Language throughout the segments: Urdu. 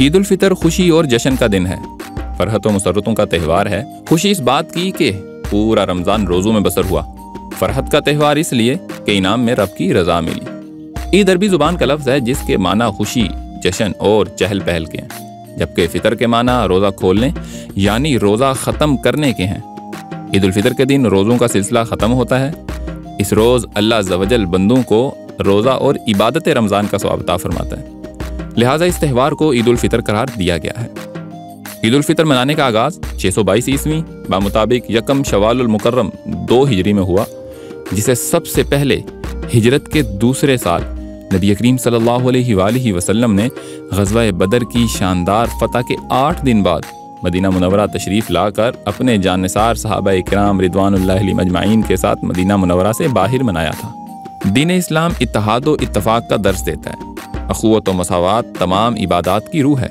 عید الفطر خوشی اور جشن کا دن ہے، فرحت و مسرتوں کا تہوار ہے۔ خوشی اس بات کی کہ پورا رمضان روزوں میں بسر ہوا، فرحت کا تہوار اس لیے کہ انعام میں رب کی رضا ملی۔ عید عربی زبان کا لفظ ہے جس کے معنی خوشی، جشن اور چہل پہل کے ہیں، جبکہ فطر کے معنی روزہ کھولنے یعنی روزہ ختم کرنے کے ہیں۔ عید الفطر کے دن روزوں کا سلسلہ ختم ہوتا ہے۔ اس روز اللہ عز و جل بندوں کو روزہ اور عبادت رمضان کا ثواب عطا فرماتا ہے، لہٰذا اس تہوار کو عید الفطر قرار دیا گیا ہے۔ عید الفطر منانے کا آغاز 622 عیسوی بمطابق 1 شوال المکرم 2 ہجری میں ہوا، جسے سب سے پہلے ہجرت کے دوسرے سال نبی کریم صلی اللہ علیہ وآلہ وسلم نے غزوہ بدر کی شاندار فتح کے 8 دن بعد مدینہ منورہ تشریف لا کر اپنے جاننثار صحابہ کرام رضوان اللہ علیہم اجمعین کے ساتھ مدینہ منورہ سے باہر منایا تھا۔ دین اسلام اتحاد و اتفاق کا درس دیتا ہے، اخوت و مساوات تمام عبادات کی روح ہے۔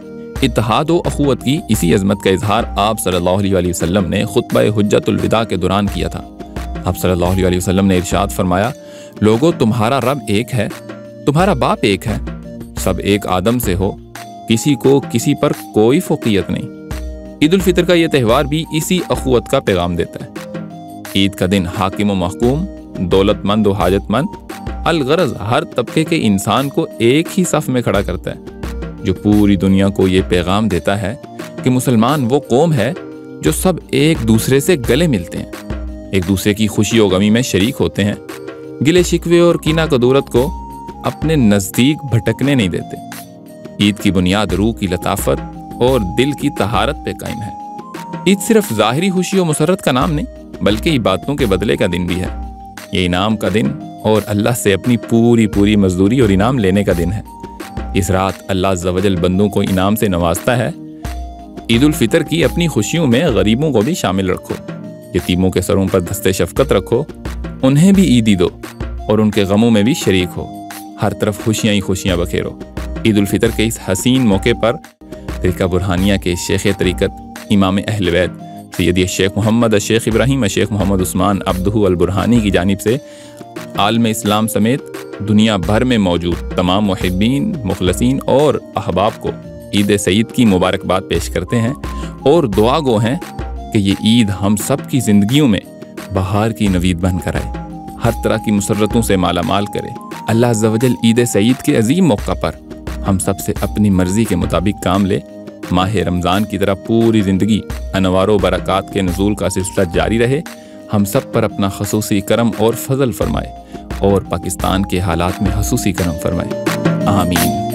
اتحاد و اخوت کی اسی عظمت کا اظہار آپ صلی اللہ علیہ وآلہ وسلم نے خطبہ حجت الوداع کے دوران کیا تھا۔ آپ صلی اللہ علیہ وآلہ وسلم نے ارشاد فرمایا، لوگو تمہارا رب ایک ہے، تمہارا باپ ایک ہے، سب ایک آدم سے ہو، کسی کو کسی پر کوئی فوقیت نہیں۔ عید الفطر کا یہ تہوار بھی اسی اخوت کا پیغام دیتا ہے۔ عید کا دن حاکم و محکوم، دولت مند و حاجت مند، الغرض ہر طبقے کے انسان کو ایک ہی صف میں کھڑا کرتا ہے، جو پوری دنیا کو یہ پیغام دیتا ہے کہ مسلمان وہ قوم ہے جو سب ایک دوسرے سے گلے ملتے ہیں، ایک دوسرے کی خوشی و غمی میں شریک ہوتے ہیں، گلے شکوے اور کینہ کدورت کو اپنے نزدیک بھٹکنے نہیں دیتے۔ عید کی بنیاد روح کی لطافت اور دل کی طہارت پہ قائم ہے۔ عید صرف ظاہری خوشی و مسرت کا نام نہیں بلکہ عبادتوں کے بدلے کا دن بھی ہے۔ یہ انعام کا دن اور اللہ سے اپنی پوری مزدوری اور انعام لینے کا دن ہے۔ اس رات اللہ عز و جل بندوں کو انعام سے نوازتا ہے۔ عید الفطر کی اپنی خوشیوں میں غریبوں کو بھی شامل رکھو، یتیموں کے سروں پر دست شفقت رکھو، انہیں بھی عیدی دو اور ان کے غموں میں بھی شریک ہو، ہر طرف خوشیاں ہی خوشیاں بکھیرو۔ عید الفطر کے اس حسین موقع پر طریقہ برہانیہ کے شیخ طریقت امام اہل بیت سیدی شیخ محمد شیخ ابراہیم شیخ محمد عثمان عبدہ البرہانی کی جانب سے عالم اسلام سمیت دنیا بھر میں موجود تمام محبین، مخلصین اور احباب کو عید سعید کی مبارکباد پیش کرتے ہیں اور دعا گو ہیں کہ یہ عید ہم سب کی زندگیوں میں بہار کی نوید بن کر آئے، ہر طرح کی مسرتوں سے مالا مال کرے۔ اللہ عز و جل عید سعید کے عظیم موقع پر ہم سب سے اپنی مرضی کے مطابق کام لے، ماہ رمضان کی طرح پوری زندگی انوار و برکات کے نزول کا سلسلہ جاری رہے، ہم سب پر اپنا خصوصی کرم اور فضل فرمائے اور پاکستان کے حالات میں خصوصی کرم فرمائے، آمین۔